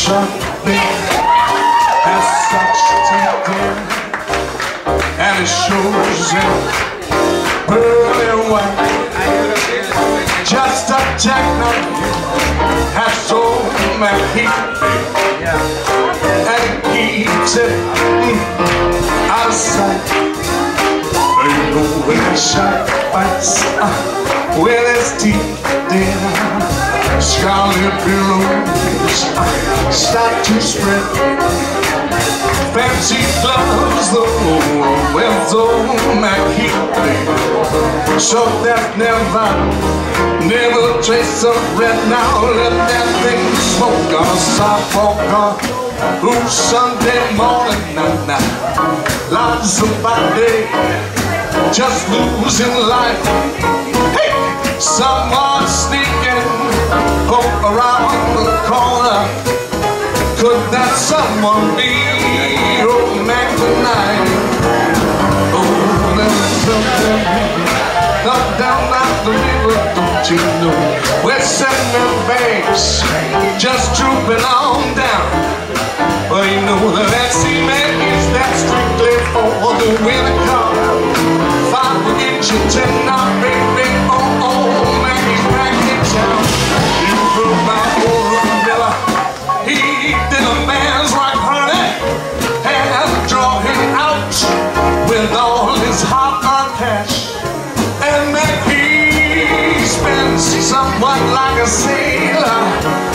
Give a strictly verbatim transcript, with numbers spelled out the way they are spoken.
something has such detail, and it shows in pearly white. Just a technique has so much heat, and it keeps it mm, out of sight. You know when the shark bites uh, with his teeth, then scarlet billows uh, start to spread. Fancy gloves, though, with old Mack, so there's never, never trace of red. Now let that thing smoke on a sidewalk on ooh, Sunday morning. Nah, nah. Lots of body just losing life. Hey, someone sneaking oh, around the corner. Could that someone be old Mack tonight? Oh, there's something up down at the river, don't you know? We're setting their banks, just trooping on down. Well, you know the vaccine man is that strictly for the winter car. Five will get you ten now, baby. Oh, oh, Mack is back in town. You broke my old umbrella. He did a man's right, honey, and draw him out with all his hard-earned cash. And Mack, he spends somewhat like a sailor.